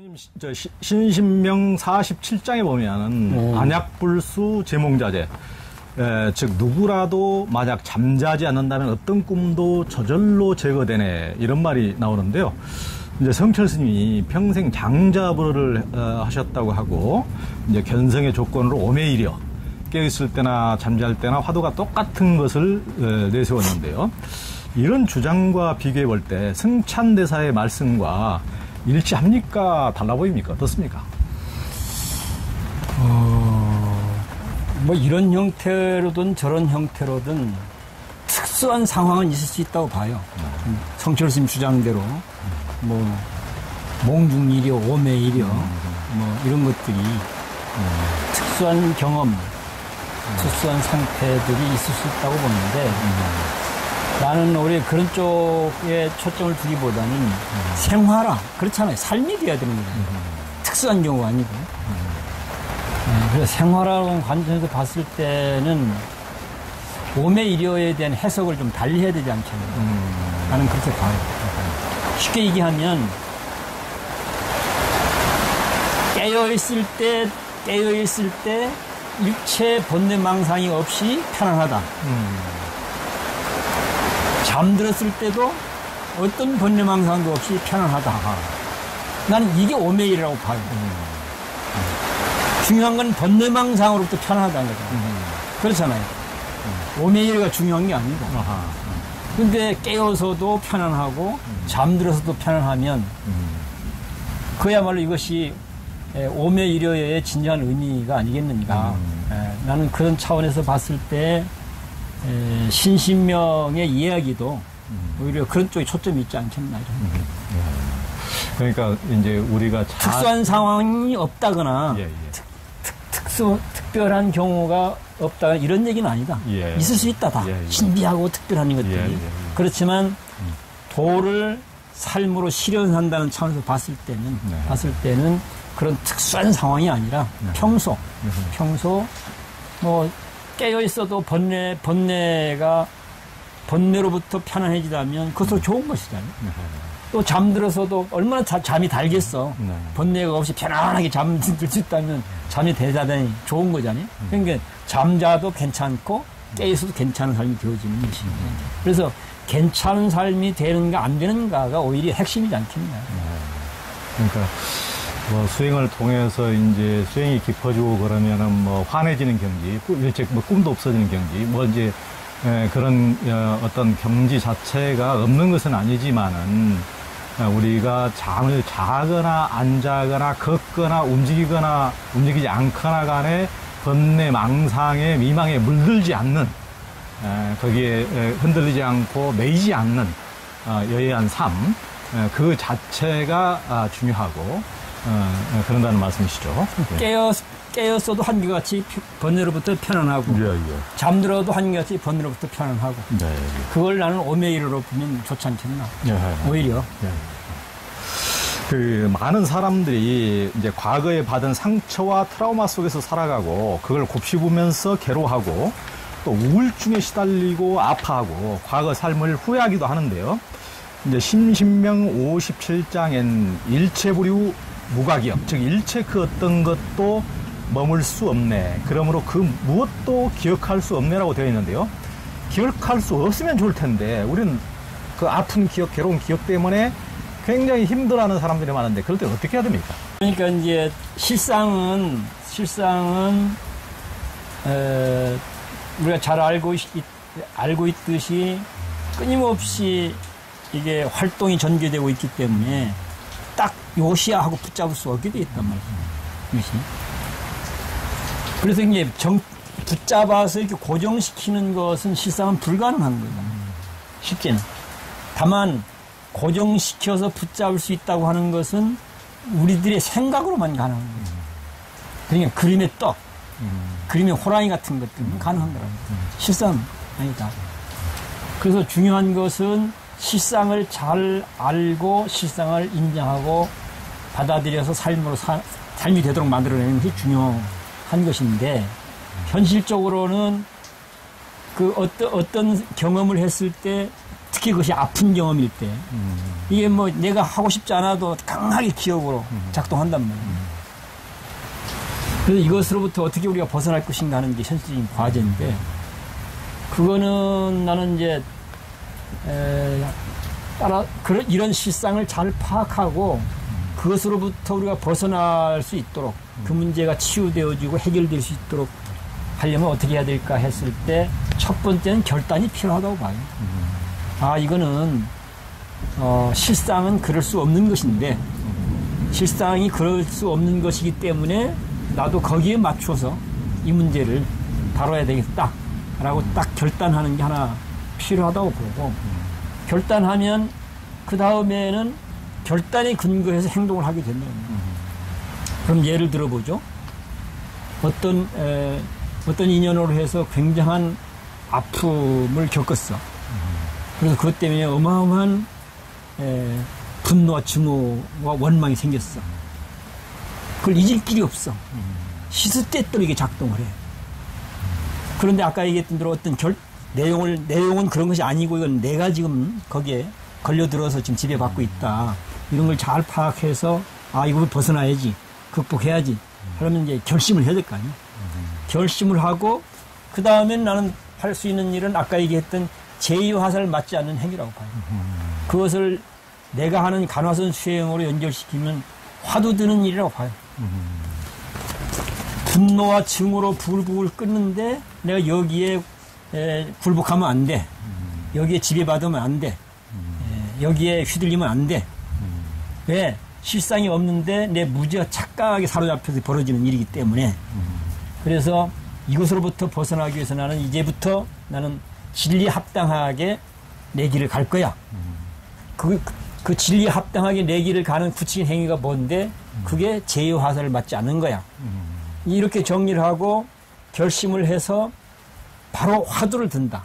신신명 47장에 보면은 안약불수 제몽자제, 즉 누구라도 만약 잠자지 않는다면 어떤 꿈도 저절로 제거되네, 이런 말이 나오는데요. 이제 성철 스님이 평생 장자불어를 하셨다고 하고, 이제 견성의 조건으로 오매이려 깨어있을 때나 잠잘 때나 화두가 똑같은 것을 내세웠는데요. 이런 주장과 비교해 볼 때 승찬대사의 말씀과 일치합니까? 달라 보입니까? 어떻습니까? 뭐 이런 형태로든 저런 형태로든 특수한 상황은 있을 수 있다고 봐요. 성철 스님 주장대로 뭐 몽중일이요, 오매일이요, 뭐 이런 것들이 특수한 경험, 특수한 상태들이 있을 수 있다고 보는데, 나는 오히려 그런 쪽에 초점을 두기보다는 생활화, 그렇잖아요. 삶이 돼야 되는 거잖아요. 특수한 경우가 아니고. 그래서 생활화 관점에서 봤을 때는 오매일효에 대한 해석을 좀 달리 해야 되지 않겠나. 나는 그렇게 봐요. 쉽게 얘기하면 깨어있을 때 일체 번뇌망상이 없이 편안하다. 잠들었을 때도 어떤 번뇌망상도 없이 편안하다. 나는 이게 오매일이라고 봐요. 중요한 건 번뇌망상으로부터 편안하다는 거죠. 그렇잖아요. 오매일가 중요한 게 아니고. 근데 깨어서도 편안하고 잠들어서도 편안하면 그야말로 이것이 오매일효의 진정한 의미가 아니겠는가. 나는 그런 차원에서 봤을 때 신신명의 이야기도 오히려 그런 쪽에 초점이 있지 않겠나. 그러니까 이제 우리가 특수한 상황이 없다거나 특별한 경우가 없다거나 이런 얘기는 아니다. 있을 수 있다. 다 신비하고 특별한 것들이. 그렇지만 도를 삶으로 실현한다는 차원에서 봤을 때는 그런 특수한 상황이 아니라 평소 뭐 깨어 있어도 번뇌로부터 편안해지다면 그것도 좋은 것이잖아요. 또 잠들어서도 얼마나 잠이 달겠어. 번뇌가 없이 편안하게 잠들 수 있다면 잠이 대단히 좋은 거잖아요. 그러니까 잠자도 괜찮고 깨어 있어도 괜찮은 삶이 되어지는 것입니다. 그래서 괜찮은 삶이 되는가 안 되는가가 오히려 핵심이지 않겠나. 그러니까 뭐 수행을 통해서 이제 수행이 깊어지고 그러면은 뭐 환해지는 경지, 일찍 뭐 꿈도 없어지는 경지, 뭐 이제 그런 어떤 경지 자체가 없는 것은 아니지만은 우리가 잠을 자거나 안 자거나 걷거나 움직이지 않거나 간에 번뇌 망상에 미망에 물들지 않는, 거기에 흔들리지 않고 매이지 않는 여해한 삶, 그 자체가 중요하고 그런다는 말씀이시죠. 깨었어도 한결같이 번뇌로부터 편안하고 잠들어도 한결같이 번뇌로부터 편안하고 그걸 나는 오매일효로 보면 좋지 않겠나. 오히려 그 많은 사람들이 이제 과거에 받은 상처와 트라우마 속에서 살아가고 그걸 곱씹으면서 괴로워하고 또 우울증에 시달리고 아파하고 과거 삶을 후회하기도 하는데요. 이제 신신명 57장엔 일체불유 무가기업, 즉 일체 그 어떤 것도 머물 수 없네. 그러므로 그 무엇도 기억할 수 없네라고 되어 있는데요. 기억할 수 없으면 좋을 텐데 우리는 그 아픈 기억, 괴로운 기억 때문에 굉장히 힘들어하는 사람들이 많은데 그럴 때 어떻게 해야 됩니까? 그러니까 이제 실상은 우리가 잘 알고 있듯이 끊임없이 이게 활동이 전개되고 있기 때문에 딱 요시야하고 붙잡을 수 없게 돼 있단 말이죠. 그래서 이제 붙잡아서 이렇게 고정시키는 것은 실상은 불가능한 거예요. 쉽게는. 다만 고정시켜서 붙잡을 수 있다고 하는 것은 우리들의 생각으로만 가능한 거예요. 그러니까 그림의 떡, 그림의 호랑이 같은 것들은 가능한 거라고. 실상은 아니다. 그래서 중요한 것은 실상을 잘 알고 실상을 인정하고 받아들여서 삶이 되도록 만들어내는 것이 중요한 것인데, 현실적으로는 그 어떤 경험을 했을 때 특히 그것이 아픈 경험일 때 이게 뭐 내가 하고 싶지 않아도 강하게 기억으로 작동한단 말이에요. 그래서 이것으로부터 어떻게 우리가 벗어날 것인가 하는 게 현실적인 과제인데 그거는 나는 이제 이런 실상을 잘 파악하고 그것으로부터 우리가 벗어날 수 있도록 그 문제가 치유되어지고 해결될 수 있도록 하려면 어떻게 해야 될까 했을 때 첫 번째는 결단이 필요하다고 봐요. 이거는 실상은 그럴 수 없는 것인데 실상이 그럴 수 없는 것이기 때문에 나도 거기에 맞춰서 이 문제를 다뤄야 되겠다라고 딱 결단하는 게 하나 필요하다고 보고 결단하면 그 다음에는 결단에 근거해서 행동을 하게 된다는 거예요. 그럼 예를 들어보죠. 어떤 인연으로 해서 굉장한 아픔을 겪었어. 그래서 그것 때문에 어마어마한 분노와 증오와 원망이 생겼어. 그걸 잊을 길이 없어. 시스때때로 작동을 해. 그런데 아까 얘기했던 대로 어떤 내용은 그런 것이 아니고 이건 내가 지금 거기에 걸려들어서 지금 지배받고 있다. 이런 걸 잘 파악해서 이걸 벗어나야지. 극복해야지. 그러면 이제 결심을 해야 될 거 아니야. 결심을 하고 그 다음엔 나는 할 수 있는 일은 아까 얘기했던 제2화살을 맞지 않는 행위라고 봐요. 그것을 내가 하는 간화선 수행으로 연결시키면 화두 드는 일이라고 봐요. 분노와 증오로 부글부글 끓는데 내가 여기에 굴복하면 안 돼. 여기에 지배받으면 안 돼. 여기에 휘둘리면 안 돼. 왜? 실상이 없는데 내 무지가 착각하게 사로잡혀서 벌어지는 일이기 때문에 그래서 이것으로부터 벗어나기 위해서 나는 이제부터 나는 진리에 합당하게 내 길을 갈 거야. 그 진리에 합당하게 내 길을 가는 구체적인 행위가 뭔데 그게 제2화살을 맞지 않는 거야. 이렇게 정리를 하고 결심을 해서 바로 화두를 든다.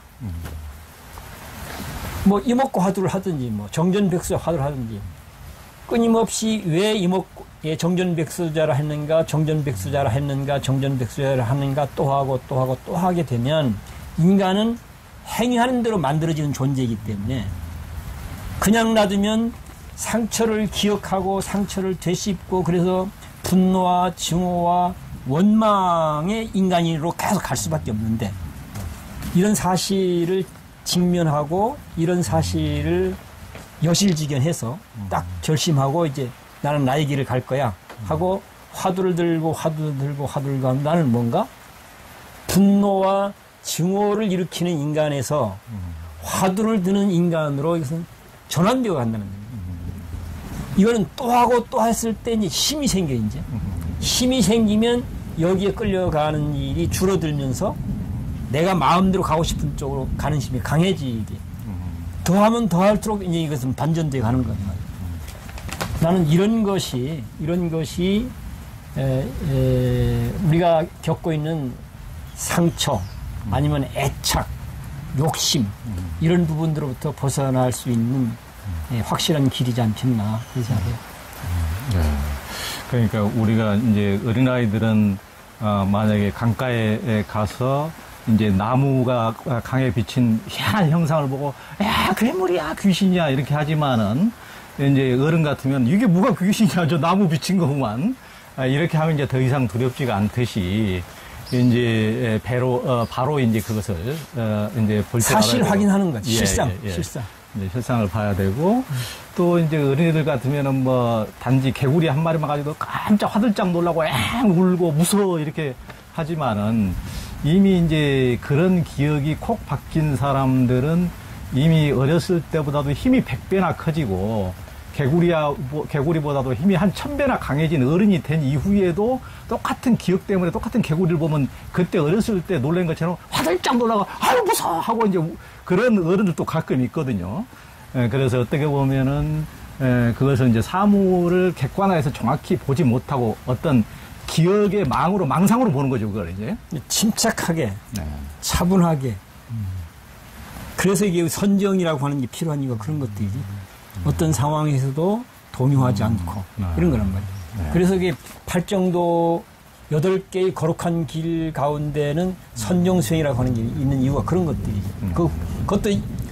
뭐 이목구 화두를 하든지 뭐 정전백수 화두를 하든지 끊임없이 왜 정전백수자라 했는가 정전백수자라 했는가 정전백수자라 하는가 또 하고 또 하고 또 하게 되면 인간은 행위하는 대로 만들어지는 존재이기 때문에 그냥 놔두면 상처를 기억하고 상처를 되씹고 그래서 분노와 증오와 원망의 인간으로 계속 갈 수밖에 없는데 이런 사실을 직면하고 이런 사실을 여실직연해서 딱 결심하고 이제 나는 나의 길을 갈 거야 하고 화두를 들고 하면 나는 뭔가 분노와 증오를 일으키는 인간에서 화두를 드는 인간으로 이것은 전환되어 간다는 거예요. 이거는 또 하고 또 했을 때 이제 힘이 생겨 이제 힘이 생기면 여기에 끌려가는 일이 줄어들면서 내가 마음대로 가고 싶은 쪽으로 가는 힘이 강해지게 더하면 더할수록 이제 이것은 반전되어 가는 거란 말이에요. 나는 이런 것이 우리가 겪고 있는 상처 아니면 애착, 욕심 이런 부분들로부터 벗어날 수 있는 확실한 길이지 않겠나 그렇게 생각해요. 네. 그러니까 우리가 이제 어린아이들은 만약에 강가에 가서 이제 나무가 강에 비친 희한한 형상을 보고 야 괴물이야 귀신이야 이렇게 하지만은 이제 어른 같으면 이게 뭐가 귀신이야 저 나무 비친 거구만 이렇게 하면 이제 더 이상 두렵지가 않듯이 이제 바로 이제 그것을 이제 볼 때 사실 확인하는 거지 실상. 이제 실상을 봐야 되고 또 이제 어린이들 같으면은 뭐 단지 개구리 한 마리만 가지고 깜짝 화들짝 놀라고 앵 울고 무서워 이렇게 하지만은 이미 이제 그런 기억이 콕 박힌 사람들은 이미 어렸을 때보다도 힘이 100배나 커지고 개구리보다도 힘이 한 1000배나 강해진 어른이 된 이후에도 똑같은 기억 때문에 똑같은 개구리를 보면 그때 어렸을 때 놀란 것처럼 화들짝 놀라고 아유 무서워 하고 이제 그런 어른들도 가끔 있거든요. 그래서 어떻게 보면은 그것은 이제 사물을 객관화해서 정확히 보지 못하고 어떤 기억의 망상으로 보는 거죠, 그걸 이제. 침착하게, 차분하게. 그래서 이게 선정이라고 하는 게 필요한 이유가 그런 것들이지. 어떤 상황에서도 동요하지 않고 이런 거란 말이에요. 그래서 이게 팔정도 8개의 거룩한 길 가운데는 선정수행이라고 하는 게 있는 이유가 그런 것들이지. 그것도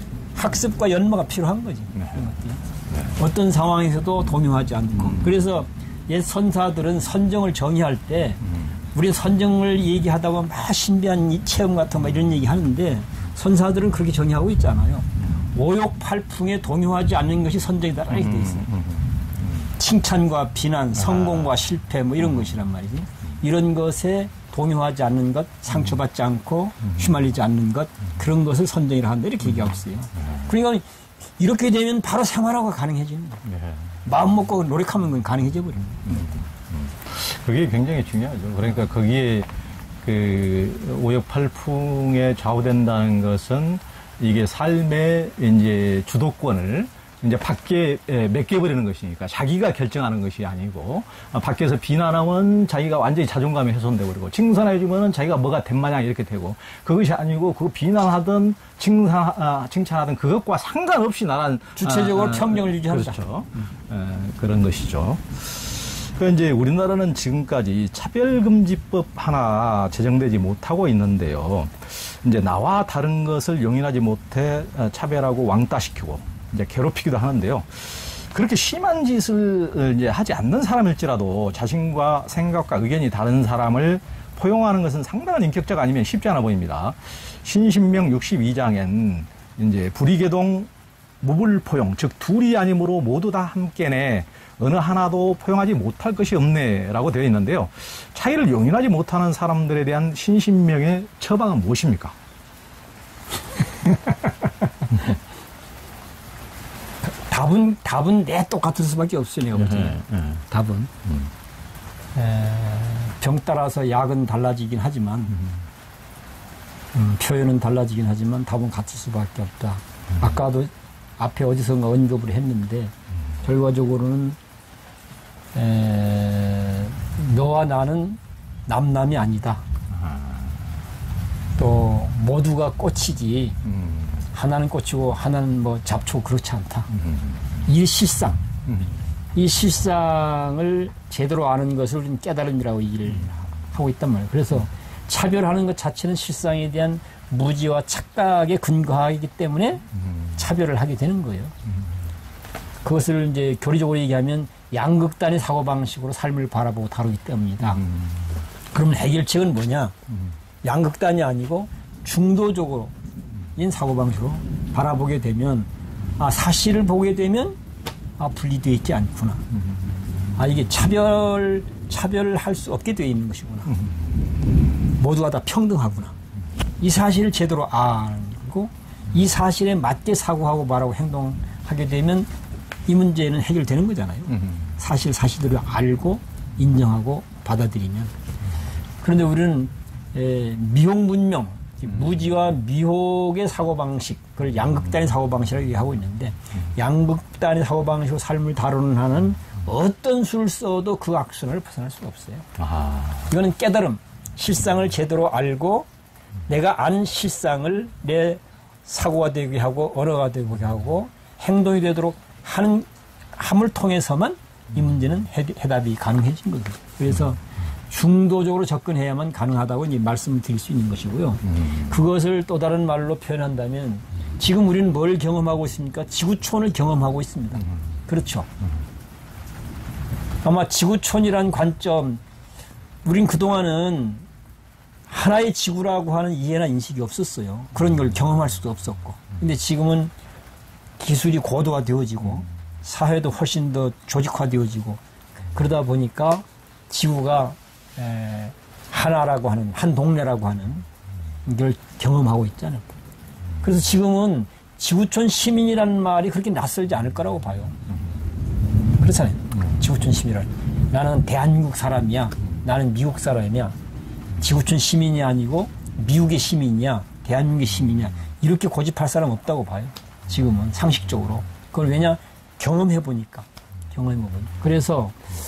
학습과 연마가 필요한 거지. 네. 그런 것들이. 어떤 상황에서도 동요하지 않고. 그래서 옛 선사들은 선정을 정의할 때 우리 선정을 얘기하다 보면 막 신비한 이 체험 같은 거 이런 얘기 하는데 선사들은 그렇게 정의하고 있잖아요. 오욕팔풍에 동요하지 않는 것이 선정이다 이렇게 돼 있어요. 칭찬과 비난, 성공과 실패 뭐 이런 것이란 말이지. 이런 것에 동요하지 않는 것, 상처받지 않고 휘말리지 않는 것, 그런 것을 선정이라 한다 이렇게 얘기하고 있어요. 그러니까 이렇게 되면 바로 생활화가 가능해지는 거예요. 네. 마음 먹고 노력하면 그건 가능해져 버리는 거예요. 그게 굉장히 중요하죠. 그러니까 거기에 그 오역팔풍에 좌우된다는 것은 이게 삶의 이제 주도권을 이제 밖에 맡겨버리는 것이니까 자기가 결정하는 것이 아니고 밖에서 비난하면 자기가 완전히 자존감이 훼손되고 그러고 칭찬해주면은 자기가 뭐가 된 마냥 이렇게 되고 그것이 아니고 그 비난하든 칭찬하든 그것과 상관없이 나란 주체적으로 평정을 유지한다. 그렇죠. 그런 것이죠. 그러니까 이제 우리나라는 지금까지 차별금지법 하나 제정되지 못하고 있는데요. 이제 나와 다른 것을 용인하지 못해 차별하고 왕따시키고 이제 괴롭히기도 하는데요. 그렇게 심한 짓을 이제 하지 않는 사람일지라도 자신과 생각과 의견이 다른 사람을 포용하는 것은 상당한 인격적 아니면 쉽지 않아 보입니다. 신신명 62장엔 이제 불의계동 무불포용, 즉 둘이 아니므로 모두 다 함께네 어느 하나도 포용하지 못할 것이 없네라고 되어 있는데요. 차이를 용인하지 못하는 사람들에 대한 신신명의 처방은 무엇입니까? 답은 내 똑같을 수밖에 없어요. 내가 볼 때는. 답은 병 따라서 약은 달라지긴 하지만 표현은 달라지긴 하지만 답은 같을 수밖에 없다. 아까도 앞에 어디선가 언급을 했는데 결과적으로는 너와 나는 남남이 아니다. 또 모두가 꽃이지 하나는 꽃이고 하나는 뭐 잡초 그렇지 않다. 이 실상, 이 실상을 제대로 아는 것을 우리는 깨달음이라고 얘기를 하고 있단 말이에요. 그래서 차별하는 것 자체는 실상에 대한 무지와 착각에 근거하기 때문에 차별을 하게 되는 거예요. 그것을 이제 교리적으로 얘기하면 양극단의 사고방식으로 삶을 바라보고 다루기 때문이다. 그러면 해결책은 뭐냐? 양극단이 아니고 중도적으로 인 사고방식으로 바라보게 되면 사실을 보게 되면 분리되어 있지 않구나. 이게 차별을 할 수 없게 되어 있는 것이구나. 모두가 다 평등하구나. 이 사실을 제대로 알고 이 사실에 맞게 사고하고 말하고 행동하게 되면 이 문제는 해결되는 거잖아요. 사실대로 알고 인정하고 받아들이면. 그런데 우리는 미혹문명, 무지와 미혹의 사고방식, 그걸 양극단의 사고방식이라고 얘기하고 있는데 양극단의 사고방식으로 삶을 다루는 한은 어떤 수를 써도 그 악순환을 벗어날 수가 없어요. 이거는 깨달음, 실상을 제대로 알고 내가 안 실상을 내 사고가 되게 하고 언어가 되게 하고 행동이 되도록 함을 통해서만 이 문제는 해답이 가능해진 거죠. 그래서 중도적으로 접근해야만 가능하다고 이제 말씀을 드릴 수 있는 것이고요. 그것을 또 다른 말로 표현한다면 지금 우리는 뭘 경험하고 있습니까? 지구촌을 경험하고 있습니다. 그렇죠. 아마 지구촌이란 관점, 우린 그동안은 하나의 지구라고 하는 이해나 인식이 없었어요. 그런 걸 경험할 수도 없었고. 근데 지금은 기술이 고도화되어지고 사회도 훨씬 더 조직화되어지고 그러다 보니까 지구가 하나라고 하는, 한 동네라고 하는 걸 경험하고 있잖아요. 그래서 지금은 지구촌 시민이라는 말이 그렇게 낯설지 않을 거라고 봐요. 그렇잖아요. 지구촌 시민이란. 나는 대한민국 사람이야. 나는 미국 사람이야. 지구촌 시민이 아니고 미국의 시민이야. 대한민국의 시민이야. 이렇게 고집할 사람 없다고 봐요. 지금은 상식적으로. 그걸 왜냐? 경험해보니까. 그래서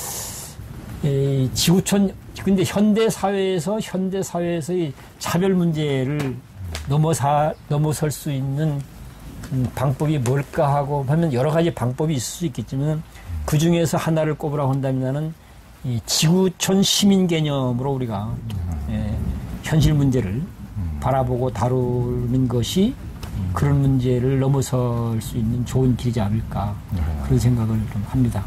지구촌, 근데 현대사회에서의 차별 문제를 넘어설 수 있는 방법이 뭘까 하고 하면 여러 가지 방법이 있을 수 있겠지만 그 중에서 하나를 꼽으라고 한다면 나는 이 지구촌 시민 개념으로 우리가 현실 문제를 바라보고 다루는 것이 그런 문제를 넘어설 수 있는 좋은 길이지 않을까 그런 생각을 좀 합니다.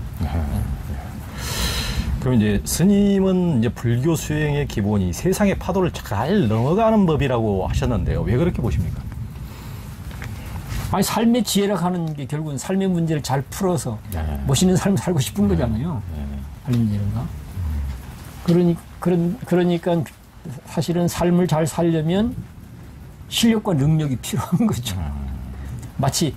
그럼 이제 스님은 이제 불교 수행의 기본이 세상의 파도를 잘 넘어가는 법이라고 하셨는데요. 왜 그렇게 보십니까? 아니, 삶의 지혜라 하는 게 결국은 삶의 문제를 잘 풀어서 멋있는 삶을 살고 싶은 거잖아요. 삶의 지혜가. 그러니까 사실은 삶을 잘 살려면 실력과 능력이 필요한 거죠. 마치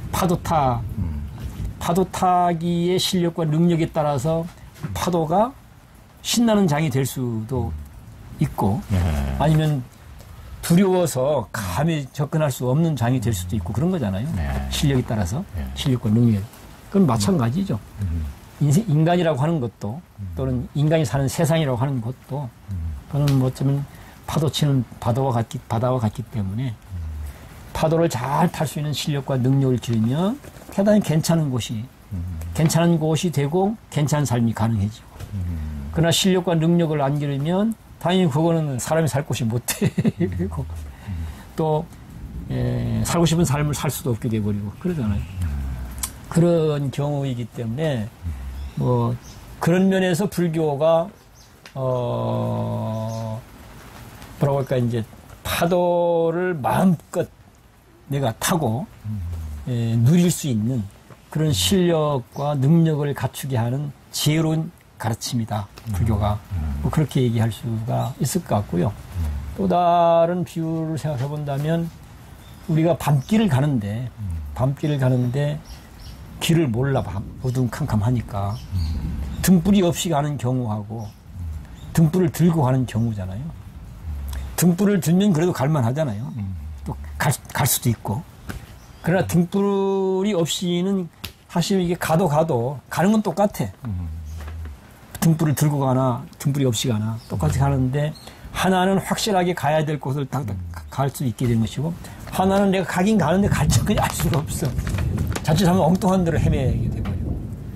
파도 타기의 실력과 능력에 따라서 파도가 신나는 장이 될 수도 있고 아니면 두려워서 감히 접근할 수 없는 장이 될 수도 있고 그런 거잖아요. 실력에 따라서 실력과 능력. 그건 마찬가지죠. 인간이라고 하는 것도 또는 인간이 사는 세상이라고 하는 것도 그는 뭐 어쩌면 파도 치는 바다와 같기 때문에 파도를 잘 탈 수 있는 실력과 능력을 기르면 대단히 괜찮은 곳이 되고 괜찮은 삶이 가능해지고 그러나 실력과 능력을 안 기르면 당연히 그거는 사람이 살 곳이 못 되고 또 살고 싶은 삶을 살 수도 없게 돼버리고 그러잖아요. 그런 경우이기 때문에 뭐 그런 면에서 불교가 뭐라고 할까 이제 파도를 마음껏 내가 타고 누릴 수 있는 그런 실력과 능력을 갖추게 하는 지혜로운 가르침이다. 불교가. 뭐 그렇게 얘기할 수가 있을 것 같고요. 또 다른 비유를 생각해 본다면 우리가 밤길을 가는데 길을 몰라 어둠캄캄하니까 등불이 없이 가는 경우하고 등불을 들고 가는 경우잖아요. 등불을 들면 그래도 갈만하잖아요. 또 갈 수도 있고. 그러나 등불이 없이는 사실 이게 가도 가는 건 똑같아. 등불을 들고 가나 등불이 없이 가나 똑같이 가는데 하나는 확실하게 가야 될 곳을 갈 수 있게 되는 것이고 하나는 내가 가긴 가는데 갈지 그냥 알 수가 없어. 자칫하면 엉뚱한 데로 헤매게 되고요.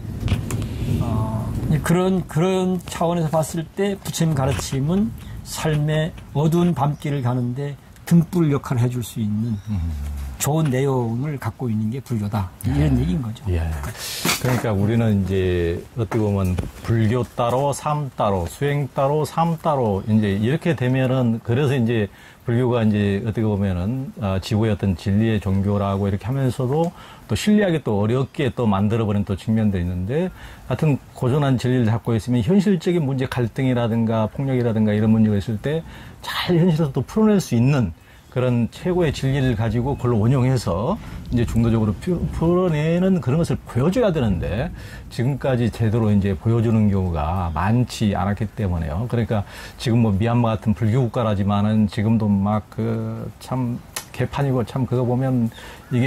그런 차원에서 봤을 때 부처님 가르침은 삶의 어두운 밤길을 가는데 등불 역할을 해줄 수 있는 좋은 내용을 갖고 있는 게 불교다. 이런 얘기인 거죠. 예. 그러니까 우리는 이제 어떻게 보면 불교 따로, 삶 따로, 수행 따로, 삶 따로 이제 이렇게 되면은 그래서 이제 불교가 이제 어떻게 보면은 지구의 어떤 진리의 종교라고 이렇게 하면서도 또 신리하게 또 어렵게 또 만들어버린 또 측면도 있는데 하여튼 고전한 진리를 갖고 있으면 현실적인 문제 갈등이라든가 폭력이라든가 이런 문제가 있을 때 잘 현실에서 또 풀어낼 수 있는 그런 최고의 진리를 가지고 그걸 원용해서 이제 중도적으로 풀어내는 그런 것을 보여줘야 되는데 지금까지 제대로 이제 보여주는 경우가 많지 않았기 때문에요. 그러니까 지금 뭐 미얀마 같은 불교 국가라지만은 지금도 막 그 참 개판이고 참 그거 보면 이게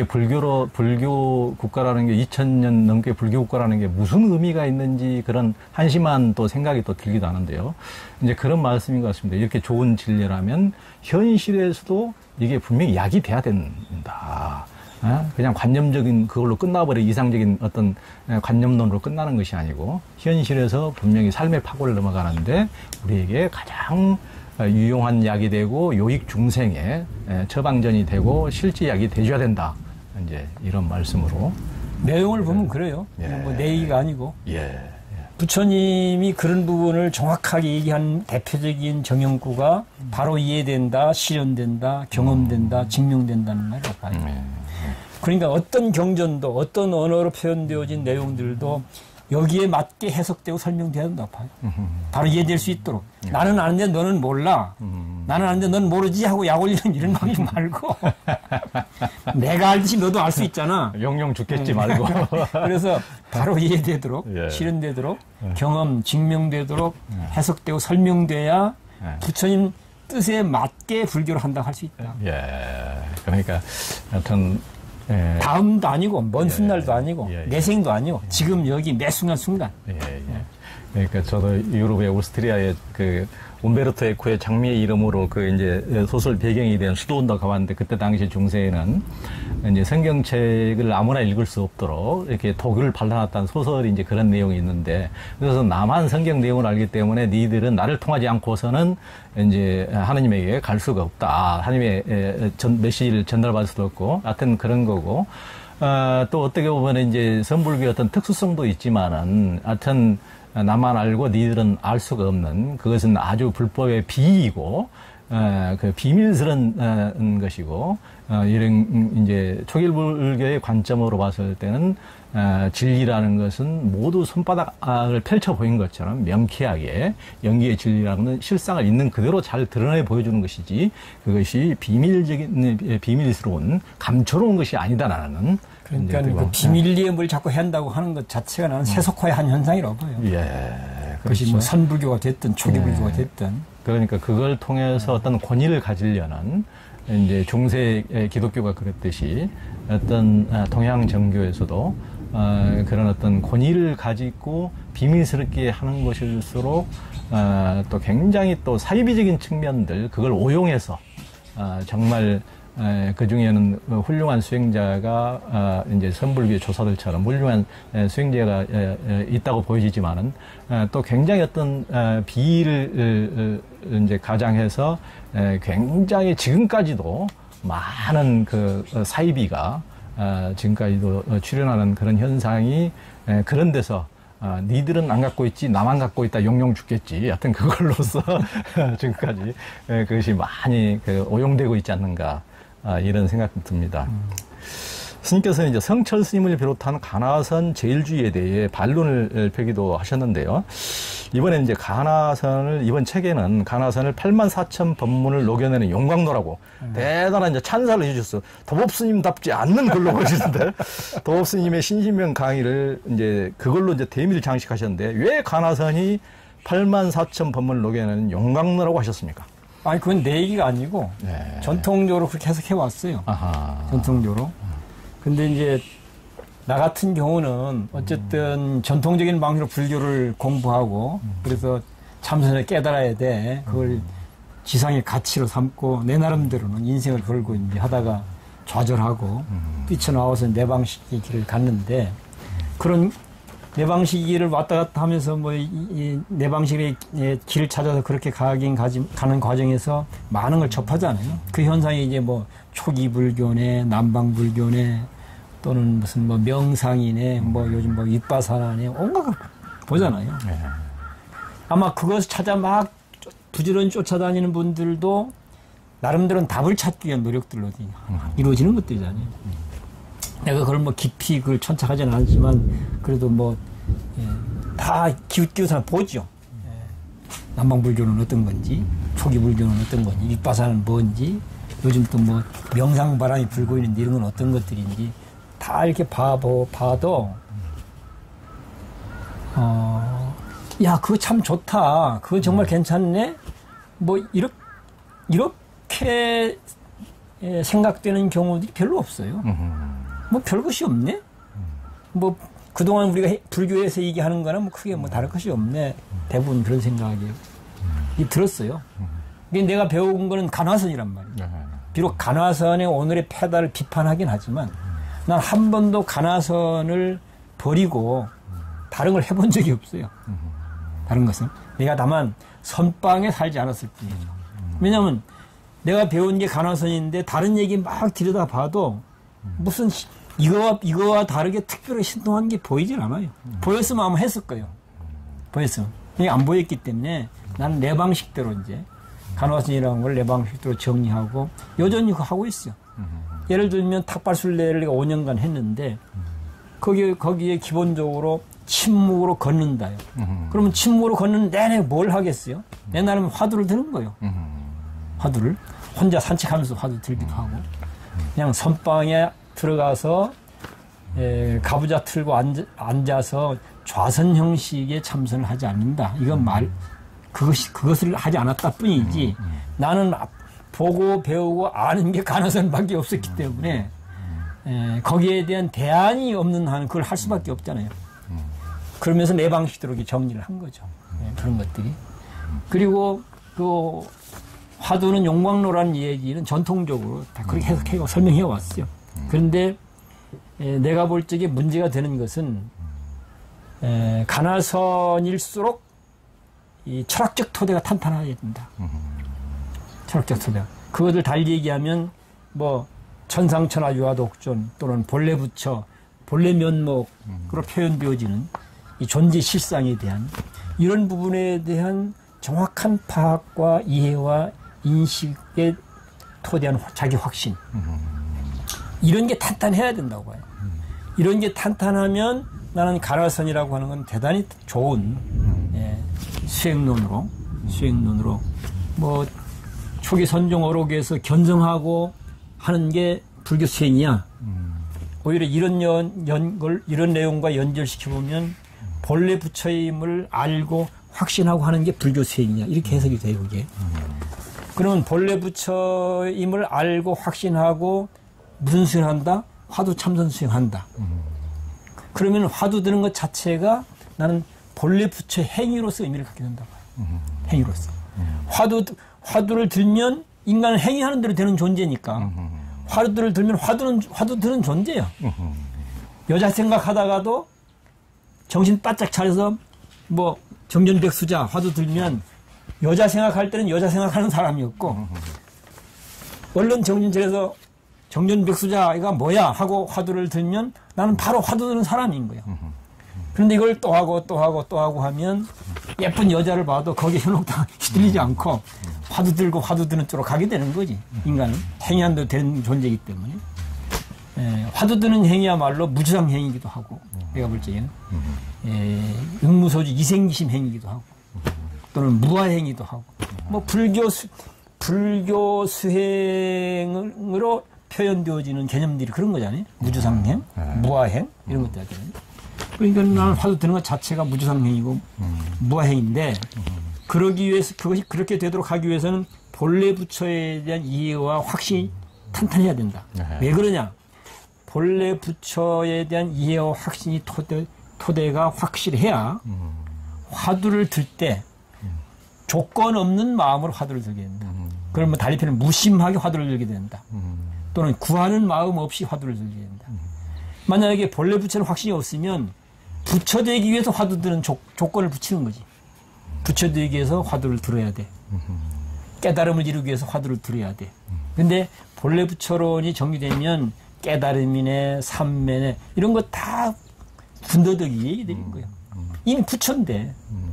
불교 국가라는 게 2000년 넘게 불교 국가라는 게 무슨 의미가 있는지 그런 한심한 또 생각이 또 들기도 하는데요. 이제 그런 말씀인 것 같습니다. 이렇게 좋은 진리라면 현실에서도 이게 분명히 약이 돼야 된다. 그냥 관념적인 그걸로 끝나버린 이상적인 어떤 관념론으로 끝나는 것이 아니고 현실에서 분명히 삶의 파고를 넘어가는데 우리에게 가장 유용한 약이 되고 요익 중생의 처방전이 되고 실제 약이 돼줘야 된다. 이제 이런 말씀으로 내용을 보면 그래요. 뭐 내 얘기가 아니고 예. 부처님이 그런 부분을 정확하게 얘기한 대표적인 정형구가 바로 이해된다, 실현된다, 경험된다, 증명된다는 말이라고 봐요. 그러니까 어떤 경전도 어떤 언어로 표현되어진 내용들도 여기에 맞게 해석되고 설명돼야 된다고 봐요. 바로 이해될 수 있도록. 나는 아는데 너는 몰라. 나는 아는데 너는 모르지 하고 약 올리는 이런 거 하지 말고 내가 알듯이 너도 알 수 있잖아. 영영 죽겠지 말고. 그래서 바로 이해되도록 실현되도록 경험, 증명되도록 해석되고 설명돼야 부처님 뜻에 맞게 불교를 한다고 할 수 있다. 그러니까 하여튼 다음도 아니고 먼 훗날도 아니고 내생도 아니고 지금 여기 매 순간. 그러니까 저도 유럽의 오스트리아의 그 움베르토 에코의 장미의 이름으로 그 이제 소설 배경이 된 수도원도 가봤는데 그때 당시 중세에는 이제 성경책을 아무나 읽을 수 없도록 이렇게 독을 발라놨다는 소설이 이제 그런 내용이 있는데 그래서 나만 성경 내용을 알기 때문에 니들은 나를 통하지 않고서는 이제 하나님에게 갈 수가 없다. 하나님의 메시지를 전달받을 수도 없고 하여튼 그런 거고 또 어떻게 보면 이제 선불교의 어떤 특수성도 있지만은 하여튼 나만 알고 니들은 알 수가 없는 그것은 아주 불법의 비이고 그 비밀스러운 것이고 이런 이제 초길불교의 관점으로 봤을 때는 진리라는 것은 모두 손바닥을 펼쳐 보인 것처럼 명쾌하게 연기의 진리라는 것은 실상을 있는 그대로 잘 드러내 보여주는 것이지 그것이 비밀스러운 감초로운 것이 아니다라는 그러니까 그 비밀리에 뭘 자꾸 한다고 하는 것 자체가 나는 세속화의 한 현상이라고 봐요. 예, 그것이 그렇죠. 뭐 선불교가 됐든 초기불교가 됐든. 그러니까 그걸 통해서 어떤 권위를 가지려는 이제 중세 기독교가 그랬듯이 어떤 동양 정교에서도 그런 어떤 권위를 가지고 비밀스럽게 하는 것일수록 또 굉장히 또 사이비적인 측면들 그걸 오용해서 정말 그 중에는 훌륭한 수행자가 이제 선불교 조사들처럼 훌륭한 수행자가 있다고 보여지지만은 또 굉장히 어떤 비위를 이제 가장해서 굉장히 지금까지도 많은 그 사이비가 지금까지도 출현하는 그런 현상이 그런 데서 니들은 안 갖고 있지 나만 갖고 있다 용용 죽겠지 하여튼 그걸로서 지금까지 그것이 많이 오용되고 있지 않는가 이런 생각이 듭니다. 스님께서는 이제 성철 스님을 비롯한 가나선 제일주의에 대해 반론을 펴기도 하셨는데요. 이번에 이제 가나선을 이번 책에는 가나선을 84,000 법문을 녹여내는 용광로라고 대단한 이제 찬사를 해주셨어요. 도법스님답지 않는 글로 보시는데 도법스님의 신신명 강의를 이제 그걸로 이제 대미를 장식하셨는데 왜 가나선이 84,000 법문을 녹여내는 용광로라고 하셨습니까? 아니 그건 내 얘기가 아니고 네. 전통적으로 그렇게 해석해 왔어요. 아하. 전통적으로. 근데 이제 나 같은 경우는 어쨌든 전통적인 방식으로 불교를 공부하고 그래서 참선을 깨달아야 돼. 그걸 지상의 가치로 삼고 내 나름대로는 인생을 걸고 이제 하다가 좌절하고 뛰쳐나와서 내 방식의 길을 갔는데 그런 내 방식의 길을 왔다 갔다 하면서 뭐 내 방식의 길을 찾아서 그렇게 가는 과정에서 많은 걸 접하잖아요. 그 현상이 이제 뭐 초기 불교네, 남방 불교네, 또는 무슨 뭐 명상이네, 뭐 요즘 뭐 윗바사나네, 온갖 걸 보잖아요. 아마 그것을 찾아 막 부지런히 쫓아다니는 분들도 나름대로는 답을 찾기 위한 노력들로 이루어지는 것들이잖아요. 내가 그걸 뭐 깊이 그걸 천착하지는 않지만 그래도 뭐 다 기웃기웃하면 보죠. 남방불교는 어떤 건지, 초기불교는 어떤 건지, 윗바사는 뭔지, 요즘 또 뭐 명상바람이 불고 있는데 이런 건 어떤 것들인지 다 이렇게 봐도 야 그거 참 좋다. 그거 정말 괜찮네. 뭐 이렇게 생각되는 경우들이 별로 없어요. 뭐 별것이 없네. 뭐 그동안 우리가 불교에서 얘기하는 거는 뭐 크게 뭐 다를 것이 없네. 대부분 그런 생각이 들었어요. 근데 내가 배운 거는 간화선이란 말이에요. 비록 간화선의 오늘의 패달을 비판하긴 하지만 난 한 번도 간화선을 버리고 다른 걸 해본 적이 없어요. 다른 것은. 내가 다만 선방에 살지 않았을 뿐이죠. 왜냐하면 내가 배운 게 간화선인데 다른 얘기 막 들여다봐도 무슨 이거와 다르게 특별히 신통한 게 보이질 않아요. 보였으면 아마 했을 거예요. 보였으면. 이게 안 보였기 때문에 나는 내 방식대로 이제 간화선이라는 걸 내 방식대로 정리하고 여전히 그거 하고 있어요. 예를 들면 탁발술래를 내가 5년간 했는데 거기에 기본적으로 침묵으로 걷는다요. 그러면 침묵으로 걷는 내내 뭘 하겠어요? 내 나름 화두를 드는 거예요. 화두를. 혼자 산책하면서 화두 들기도 하고. 그냥 선방에 들어가서 가부좌 틀고 앉아서 좌선 형식의 참선을 하지 않는다. 이건 그것을 하지 않았다 뿐이지 나는 보고 배우고 아는 게 간화선밖에 없었기 때문에 거기에 대한 대안이 없는 한 그걸 할 수밖에 없잖아요. 그러면서 내 방식대로 이렇게 정리를 한 거죠. 그런 것들이. 그리고 그 화두는 용광로라는 얘기는 전통적으로 다 그렇게 해석해 설명해 왔어요. 그런데 내가 볼 적에 문제가 되는 것은 가나선일수록 이 철학적 토대가 탄탄해야 된다. 철학적 토대. 그것을 달리 얘기하면 뭐 천상천하 유화독존 또는 본래 부처, 본래 면목으로 표현되어지는 이 존재 실상에 대한 이런 부분에 대한 정확한 파악과 이해와 인식에 토대한 자기 확신. 이런 게 탄탄해야 된다고 해요. 이런 게 탄탄하면 나는 가나선이라고 하는 건 대단히 좋은 수행론으로 뭐 초기 선종 어록에서 견성하고 하는 게 불교 수행이야. 오히려 이런 이런 내용과 연결시켜 보면 본래 부처임을 알고 확신하고 하는 게 불교 수행이냐 이렇게 해석이 돼요. 그게. 그러면 본래 부처임을 알고 확신하고 무슨 수행한다? 화두 참선 수행한다. 그러면 화두 드는 것 자체가 나는 본래 부처 행위로서 의미를 갖게 된다고 해요. 행위로서. 화두를 들면 인간은 행위하는 대로 되는 존재니까 화두를 들면 화두 드는 존재야. 여자 생각하다가도 정신 바짝 차려서 뭐 정전백수자 화두 들면 여자 생각할 때는 여자 생각하는 사람이었고 얼른 정신 차려서 정전백수자가 뭐야 하고 화두를 들면 나는 바로 화두 드는 사람인 거야. 그런데 이걸 또 하고 하면 예쁜 여자를 봐도 거기에 현혹당 시들리지 않고 화두 들고 화두 드는 쪽으로 가게 되는 거지. 인간은 행위한 대로 되는 존재이기 때문에 화두 드는 행위야말로 무주상 행위이기도 하고 내가 볼 적에는 응무소주 이생기심 행위이기도 하고 또는 무아행위도 하고 뭐 불교 수행으로 표현되어지는 개념들이 그런 거잖아요. 무주상행, 무아행 이런 것들 하잖아요. 그러니까 나는 화두 드는 것 자체가 무주상행이고 무아행인데 그러기 위해서 그것이 그렇게 되도록 하기 위해서는 본래 부처에 대한 이해와 확신이 탄탄해야 된다. 왜 그러냐? 본래 부처에 대한 이해와 확신이 토대가 확실해야 화두를 들 때 조건 없는 마음으로 화두를 들게 된다. 그러면 달리 표현은 무심하게 화두를 들게 된다. 또는 구하는 마음 없이 화두를 들게 된다. 만약에 본래 부처는 확신이 없으면 부처 되기 위해서 화두 드는 조건을 붙이는 거지. 부처 되기 위해서 화두를 들어야 돼. 깨달음을 이루기 위해서 화두를 들어야 돼. 근데 본래 부처론이 정리되면 깨달음이네, 삼매네 이런 거 다 군더더기 얘기되는 거예요. 이미 부처인데.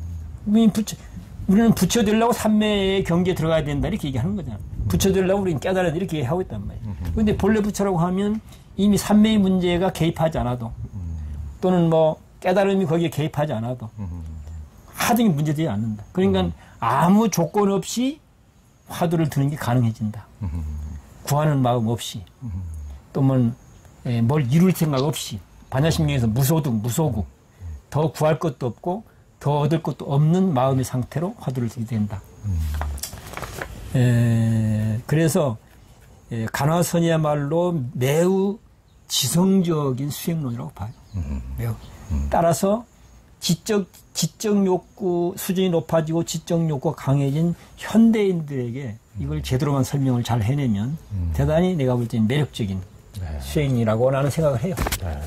우리는 부처 되려고 삼매의 경계에 들어가야 된다 이렇게 얘기하는 거잖아. 부처 되려고 우리는 깨달아야 돼 이렇게 하고 있단 말이에요. 그런데 본래 부처라고 하면 이미 삼매의 문제가 개입하지 않아도 또는 뭐 깨달음이 거기에 개입하지 않아도 하등이 문제되지 않는다. 그러니까 아무 조건 없이 화두를 드는 게 가능해진다. 구하는 마음 없이 또 뭘 이룰 생각 없이 반야심경에서 무소득, 무소국 더 구할 것도 없고 더 얻을 것도 없는 마음의 상태로 화두를 들게 된다. 그래서 간화선이야말로 매우 지성적인 수행론이라고 봐요. 매우. 따라서 지적 욕구 수준이 높아지고 지적 욕구가 강해진 현대인들에게 이걸 제대로만 설명을 잘 해내면 대단히 내가 볼 때는 매력적인 수행이라고 나는 생각을 해요.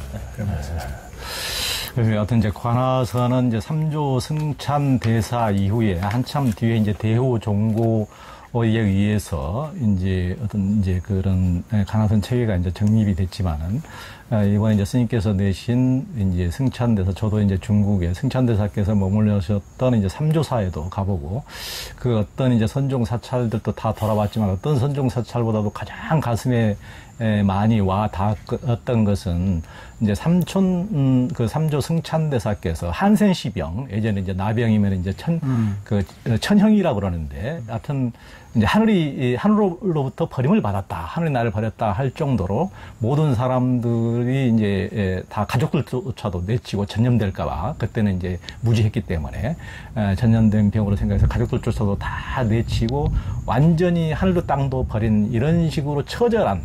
여하튼 이제 관화선은 이제 삼조 승찬 대사 이후에 한참 뒤에 이제 대호 종고에 의해서 이제 어떤 이제 그런 관화선 체계가 이제 정립이 됐지만은 이번에 이제 스님께서 내신 이제 승찬대사, 저도 이제 중국에 승찬대사께서 머물러셨던 이제 삼조사에도 가보고 그 어떤 이제 선종 사찰들도 다 돌아봤지만 어떤 선종 사찰보다도 가장 가슴에 많이 와 닿았던 것은 이제 그 삼조 승찬대사께서 한센시병, 예전에 이제 나병이면 이제 천형이라고 그러는데, 하여튼 이제 하늘로부터 버림을 받았다, 하늘이 나를 버렸다 할 정도로 모든 사람들이 이제 다 가족들조차도 내치고 전염될까봐 그때는 이제 무지했기 때문에 전염된 병으로 생각해서 가족들조차도 다 내치고 완전히 하늘도 땅도 버린 이런 식으로 처절한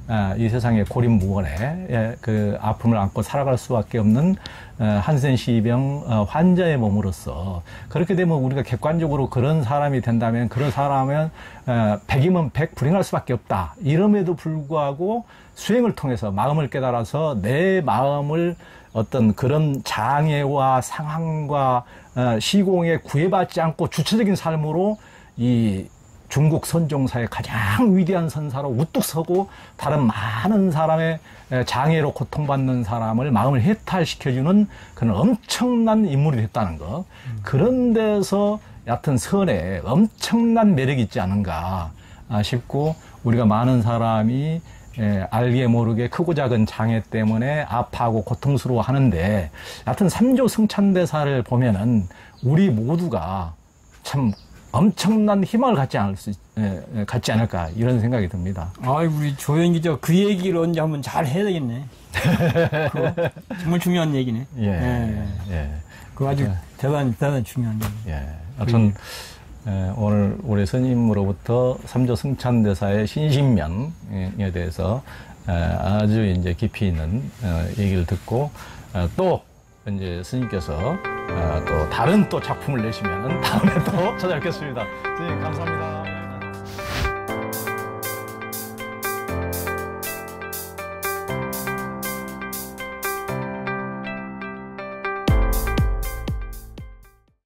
이 세상의 고립무원에 그 아픔을 안고 살아갈 수밖에 없는 한센시병 환자의 몸으로서 그렇게 되면 우리가 객관적으로 그런 사람이 된다면 그런 사람은 100이면 100 불행할 수밖에 없다. 이럼에도 불구하고 수행을 통해서 마음을 깨달아서 내 마음을 어떤 그런 장애와 상황과 시공에 구애받지 않고 주체적인 삶으로 이 중국 선종사의 가장 위대한 선사로 우뚝 서고 다른 많은 사람의 장애로 고통받는 사람을 마음을 해탈시켜주는 그런 엄청난 인물이 됐다는 것. 그런 데서 얕은 선에 엄청난 매력이 있지 않은가 싶고 우리가 많은 사람이 알게 모르게 크고 작은 장애 때문에 아파하고 고통스러워 하는데 얕은 삼조 승천대사를 보면은 우리 모두가 참 엄청난 희망을 갖지 않을까 이런 생각이 듭니다. 우리 조영 기자 그 얘기를 언제 한번 잘 해야 되겠네. 그거 정말 중요한 얘기네. 그거 아주 대단히 중요한 얘기. 하여튼 오늘 우리 스님으로부터 삼조 승천대사의 신신명에 대해서 아주 이제 깊이 있는 얘기를 듣고 또 이제 스님께서 또 다른 또 작품을 내시면 다음에 또 찾아뵙겠습니다. 스님 감사합니다.